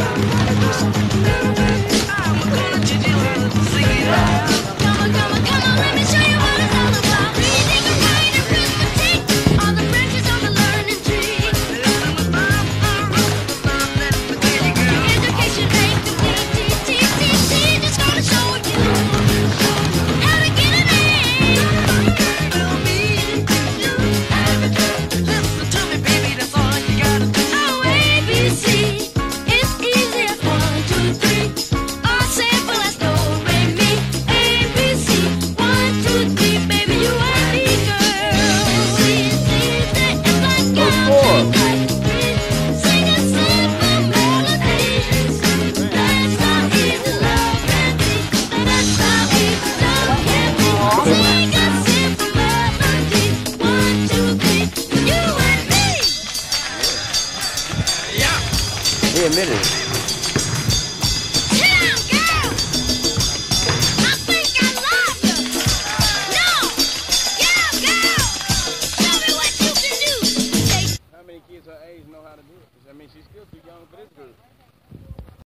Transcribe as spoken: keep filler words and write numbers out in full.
He admitted it. Sit down, girl! I think I love you! No! Get up, girl! Show me what you can do! How many kids her age know how to do it? I mean, she's still